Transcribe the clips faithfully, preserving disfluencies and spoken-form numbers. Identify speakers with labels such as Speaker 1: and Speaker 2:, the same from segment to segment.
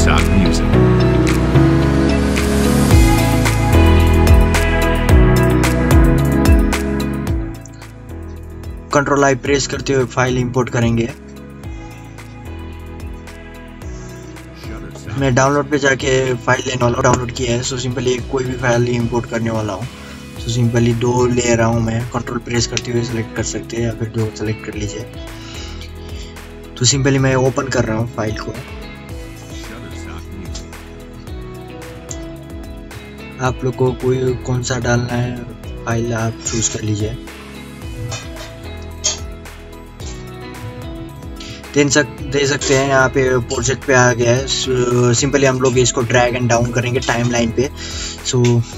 Speaker 1: Shutterstock Music.
Speaker 2: Control I press करते हुए file import करेंगे। मैं डाउनलोड पे जाके फाइल लेने वाला हूँ, डाउनलोड किया है। सो सिंपली कोई भी फाइल इंपोर्ट करने वाला हूँ। सो सिंपली दो ले रहा हूँ मैं, कंट्रोल प्रेस करते हुए सेलेक्ट कर सकते हैं या फिर दो सेलेक्ट कर लीजिए। तो सिंपली मैं ओपन कर रहा हूँ फाइल को। आप लोग को कोई कौन सा डालना है फाइल आप चूज कर लीजिए। दे सक दे सकते हैं यहाँ पे प्रोजेक्ट पे आ गया है। सिंपली हम लोग इसको ड्रैग एंड डाउन करेंगे टाइमलाइन पे। सो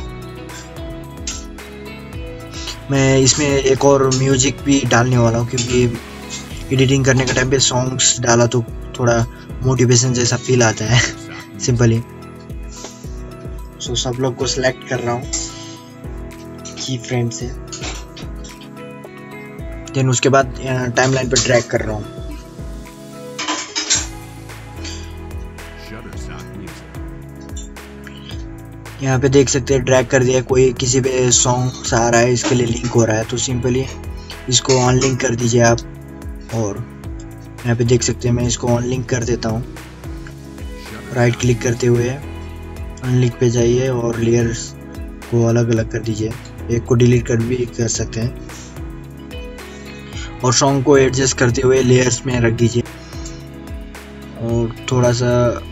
Speaker 2: मैं इसमें एक और म्यूजिक भी डालने वाला हूँ, क्योंकि एडिटिंग करने के टाइम पे सॉन्ग्स डाला तो थोड़ा मोटिवेशन जैसा फील आता है सिंपली। सो सब लोग को सिलेक्ट कर रहा हूँ की फ्रेम से, देन उसके बाद टाइमलाइन पे ड्रैग कर रहा हूँ। यहाँ पे देख सकते हैं ड्रैग कर दिया, कोई किसी पे सॉन्ग आ रहा है, इसके लिए लिंक हो रहा है। तो सिंपली इसको ऑन लिंक कर दीजिए आप। और यहाँ पे देख सकते हैं मैं इसको ऑन लिंक कर देता हूँ। राइट क्लिक करते हुए ऑन लिंक पे जाइए और लेयर्स को अलग अलग कर दीजिए। एक को डिलीट कर भी कर सकते हैं और सॉन्ग को एडजस्ट करते हुए लेयर्स में रख दीजिए और थोड़ा सा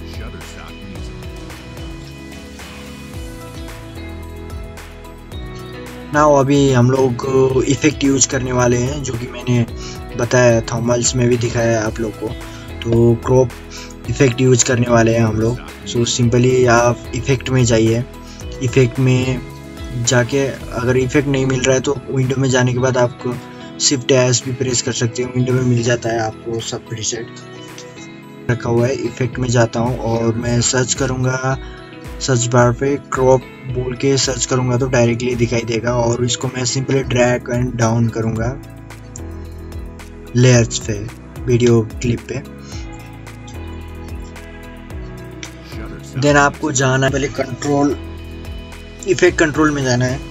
Speaker 2: ना। अभी हम लोग इफेक्ट यूज करने वाले हैं, जो कि मैंने बताया थंबनेल्स में भी दिखाया है आप लोग को। तो क्रॉप इफेक्ट यूज करने वाले हैं हम लोग। सो सिंपली आप इफेक्ट में जाइए। इफेक्ट में जाके अगर इफेक्ट नहीं मिल रहा है तो विंडो में जाने के बाद आपको शिफ्ट एस भी प्रेस कर सकते हैं। विंडो में मिल जाता है आपको सब प्रीसेट रखा हुआ है। इफेक्ट में जाता हूँ और मैं सर्च करूँगा, सर्च बार पे क्रॉप बोल के सर्च करूंगा तो डायरेक्टली दिखाई देगा। और इसको मैं सिंपली ड्रैग एंड डाउन करूंगा लेयर्स पे, वीडियो क्लिप पे। देन आपको जाना है पहले कंट्रोल इफेक्ट कंट्रोल में जाना है।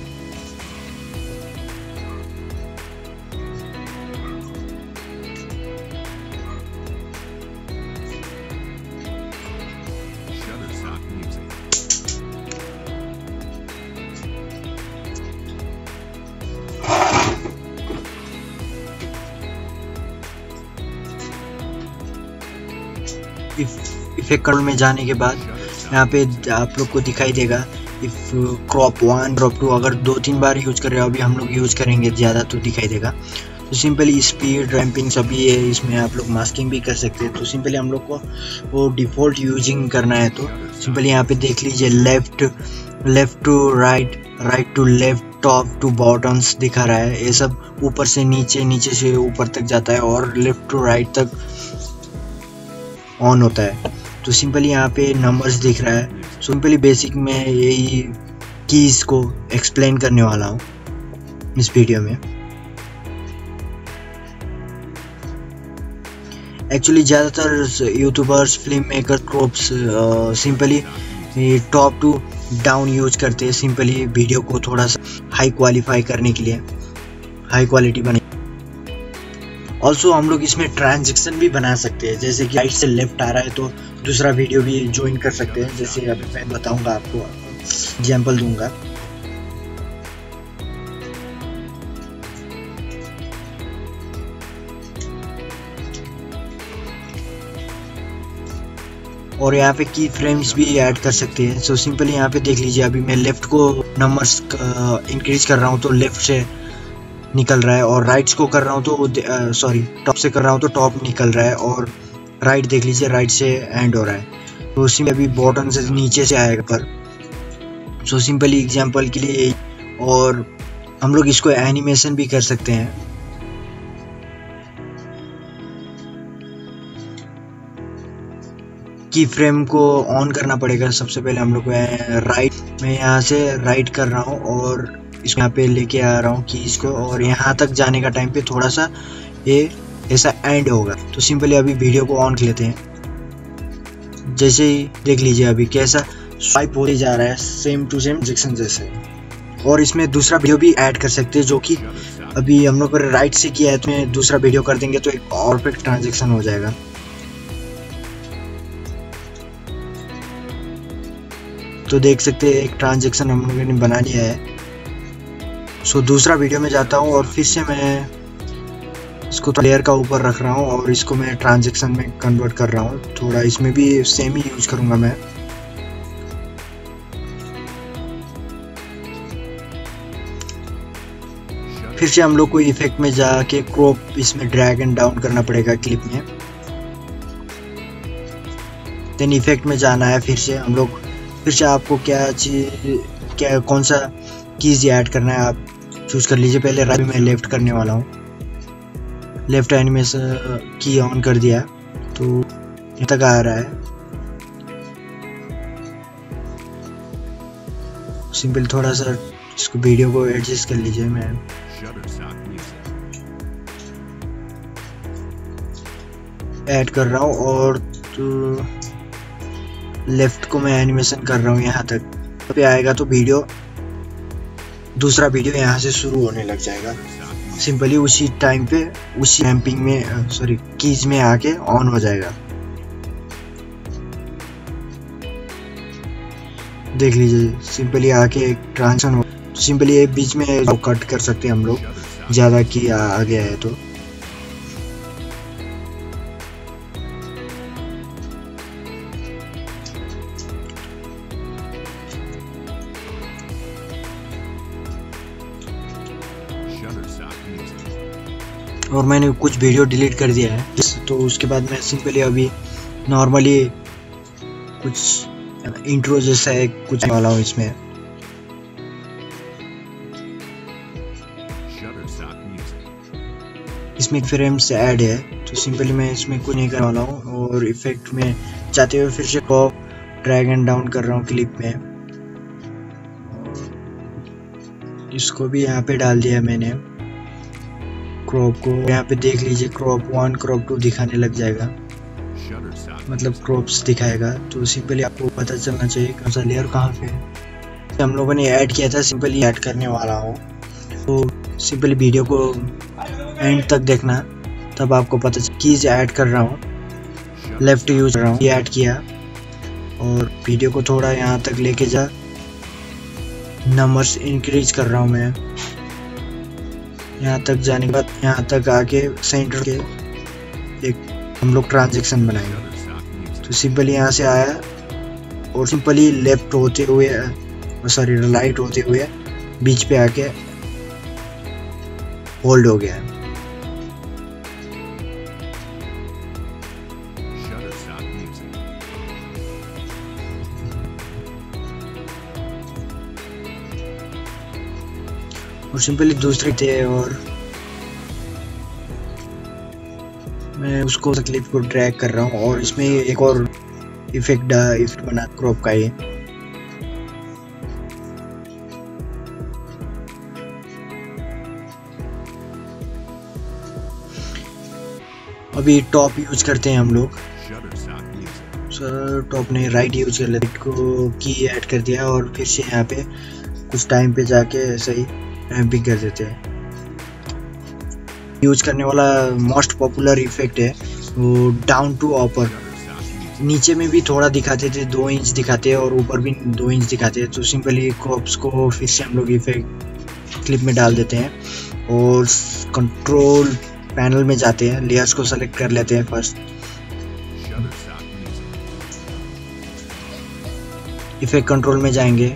Speaker 2: इफेक्ट कंट्रोल में जाने के बाद यहाँ पे आप लोग को दिखाई देगा if crop one crop two. अगर दो तीन बार यूज कर रहे हो, अभी हम लोग यूज करेंगे ज़्यादा तो दिखाई देगा। तो सिंपली स्पीड रैंपिंग सभी है, इसमें आप लोग मास्किंग भी कर सकते हैं। तो सिंपली हम लोग को वो डिफ़ॉल्ट यूजिंग करना है। तो सिंपली यहाँ पे देख लीजिए left left to right, right to left, top to bottoms दिखा रहा है। ये सब ऊपर से नीचे, नीचे से ऊपर तक जाता है और लेफ्ट टू राइट तक ऑन होता है। तो सिंपली यहाँ पे नंबर्स दिख रहा है। सिंपली बेसिक में यही कीज को एक्सप्लेन करने वाला हूँ इस वीडियो में। एक्चुअली ज़्यादातर YouTubers, film maker, crops simply top to down use करते हैं, सिंपली वीडियो को थोड़ा सा हाई क्वालिफाई करने के लिए, हाई क्वालिटी बने। ऑल्सो हम लोग इसमें ट्रांजेक्शन भी बना सकते हैं, जैसे कि राइट से लेफ्ट आ रहा है तो दूसरा वीडियो भी ज्वाइन कर सकते हैं। जैसे अभी मैं बताऊंगा आपको, एग्जाम्पल दूंगा। और यहाँ पे की फ्रेम्स भी ऐड कर सकते हैं। सो सिंपली यहाँ पे देख लीजिए, अभी मैं लेफ्ट को नंबर्स इंक्रीज कर रहा हूँ तो लेफ्ट से निकल रहा है, और राइट्स को कर रहा हूँ तो सॉरी टॉप से कर रहा हूँ तो टॉप निकल रहा है, और राइट देख लीजिए राइट से एंड हो रहा है। तो उसी में अभी बॉटम से नीचे से आएगा पर। सो सिंपली एग्जांपल के लिए, और हम लोग इसको एनिमेशन भी कर सकते हैं। की फ्रेम को ऑन करना पड़ेगा। सबसे पहले हम लोग राइट, मैं यहाँ से राइट कर रहा हूँ और इसको यहाँ पे लेके आ रहा हूँ कीज को, और यहाँ तक जाने का टाइम पे थोड़ा सा ये ऐसा एंड होगा। तो सिंपली अभी वीडियो को ऑन कर लेते हैं। जैसे ही देख लीजिए अभी कैसा स्वाइप होते जा रहा है, सेम टू सेम ट्रांजैक्शन जैसे। और इसमें दूसरा वीडियो भी ऐड कर सकते हैं, जो कि अभी हम लोग राइट से किया है, तो दूसरा वीडियो कर देंगे तो एक और पे ट्रांजैक्शन हो जाएगा। तो देख सकते हैं एक ट्रांजैक्शन हम लोगों ने बना लिया है। सो दूसरा वीडियो में जाता हूँ और फिर से मैं इसको लेयर का ऊपर रख रहा हूँ और इसको मैं ट्रांजैक्शन में कन्वर्ट कर रहा हूँ। थोड़ा इसमें भी सेम ही यूज करूँगा मैं। फिर से हम लोग को इफेक्ट में जाके क्रॉप इसमें ड्रैग एंड डाउन करना पड़ेगा क्लिप में। देन इफेक्ट में जाना है, फिर से हम लोग फिर से आपको क्या चीज क्या कौन सा कीज ऐड करना है आप चूज कर लीजिए। पहले राइट में लेफ्ट करने वाला हूँ, लेफ्ट एनिमेशन की ऑन कर दिया तो यहाँ तक आ रहा है। सिंपल थोड़ा सा इसको वीडियो को एडजस्ट कर लीजिए। मैं ऐड कर रहा हूँ और तो लेफ्ट को मैं एनिमेशन कर रहा हूँ यहाँ तक पे आएगा तो वीडियो दूसरा वीडियो यहाँ से शुरू होने लग जाएगा। सिंपली उसी टाइम पे उसी रैम्पिंग में सॉरी कीज में आके ऑन हो जाएगा। देख लीजिए सिंपली आके एक ट्रांजिशन हो। सिंपली एक बीच में कट कर सकते हैं हम लोग, ज़्यादा की आ, आ गया है तो। और मैंने कुछ वीडियो डिलीट कर दिया है, तो उसके बाद मैं सिंपली अभी नॉर्मली कुछ इंट्रो जैसा है कुछ वाला हूँ इसमें। इसमें फ्रेम्स ऐड है तो सिंपली मैं इसमें कुछ नहीं करने वाला हूँ। और इफेक्ट में जाते हुए फिर से क्रॉप ड्रैग एंड डाउन कर रहा हूँ क्लिप में। इसको भी यहाँ पे डाल दिया मैंने क्रॉप को। यहाँ पे देख लीजिए क्रॉप वन क्रॉप टू दिखाने लग जाएगा, मतलब क्रॉप्स दिखाएगा। तो सिंपली आपको पता चलना चाहिए कौन सा लेयर कहाँ पे है। हम लोगों ने ऐड किया था, सिंपली ऐड करने वाला हूँ। तो सिंपली वीडियो को एंड तक देखना, तब आपको पता चल। कीज ऐड कर रहा हूँ, लेफ्ट यूज कर रहा हूँ, ये ऐड किया और वीडियो को थोड़ा यहाँ तक लेके जा। नंबर्स इंक्रीज कर रहा हूँ मैं। यहाँ तक जाने के बाद यहाँ तक आके सेंटर के एक हम लोग ट्रांजैक्शन बनाएंगे। तो सिंपली यहाँ से आया और सिंपली लेफ्ट होते हुए सॉरी राइट होते हुए बीच पे आके होल्ड हो गया। और सिंपली दूसरे थे और मैं उसको क्लिप को ड्रैग कर रहा हूँ और इसमें एक और इफेक्ट इफेक्ट बना क्रॉप का ये। अभी टॉप यूज करते हैं हम लोग। सर टॉप ने राइट यूज कर लेते को की ऐड कर दिया और फिर से यहाँ पे कुछ टाइम पे जाके ऐसा ही रैम्पिंग कर देते हैं। यूज करने वाला मोस्ट पॉपुलर इफेक्ट है वो डाउन टू अपर। नीचे में भी थोड़ा दिखाते थे, दो इंच दिखाते हैं और ऊपर भी दो इंच दिखाते हैं। तो सिंपली क्रॉप्स को फिर से हम लोग इफेक्ट क्लिप में डाल देते हैं और कंट्रोल पैनल में जाते हैं, लेयर्स को सेलेक्ट कर लेते हैं फर्स्ट। इफेक्ट कंट्रोल में जाएंगे।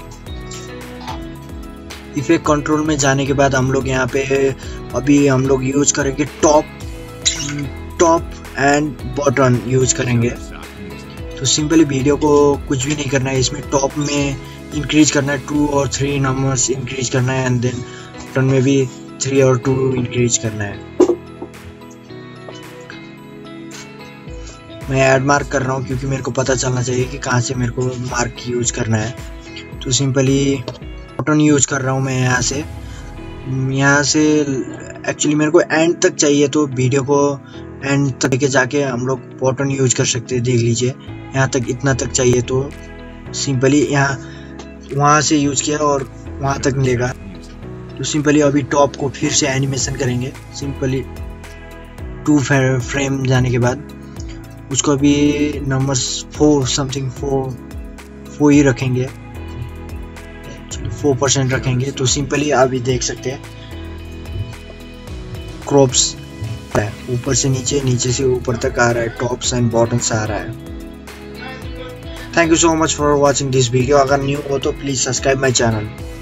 Speaker 2: इफेक्ट कंट्रोल में जाने के बाद हम लोग यहाँ पे अभी हम लोग यूज करेंगे top top and bottom use करेंगे। तो सिंपली वीडियो को कुछ भी नहीं करना है, इसमें टॉप में इंक्रीज करना है, टू और थ्री नंबर्स इंक्रीज करना है एंड देन बॉटम में भी थ्री और टू इंक्रीज करना है। मैं ऐड मार्क कर रहा हूँ क्योंकि मेरे को पता चलना चाहिए कि कहाँ से मेरे को मार्क यूज करना है। तो सिंपली बटन यूज कर रहा हूँ मैं यहाँ से यहाँ से एक्चुअली मेरे को एंड तक चाहिए, तो वीडियो को एंड तक लेके जाके हम लोग बटन यूज कर सकते हैं। देख लीजिए यहाँ तक इतना तक चाहिए तो सिंपली यहाँ वहाँ से यूज किया और वहाँ तक मिलेगा। तो सिंपली अभी टॉप को फिर से एनिमेशन करेंगे। सिंपली टू फ्रेम जाने के बाद उसको अभी numbers four something four four ही रखेंगे, फोर परसेंट रखेंगे। तो सिंपली अभी देख सकते हैं क्रॉप्स है, ऊपर से नीचे, नीचे से ऊपर तक आ रहा है, टॉप्स एंड बॉटम्स आ रहा है। Thank you so much for watching this video. अगर न्यू हो तो प्लीज सब्सक्राइब माई चैनल।